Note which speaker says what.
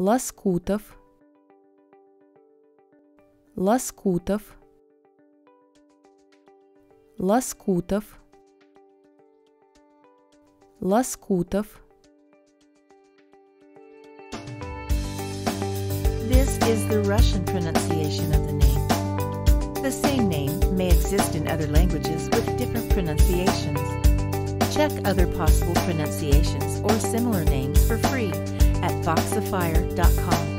Speaker 1: Loskutov, Loskutov, Loskutov, Loskutov.
Speaker 2: This is the Russian pronunciation of the name. The same name may exist in other languages with different pronunciations. Check other possible pronunciations or similar names for free at Voxifier.com.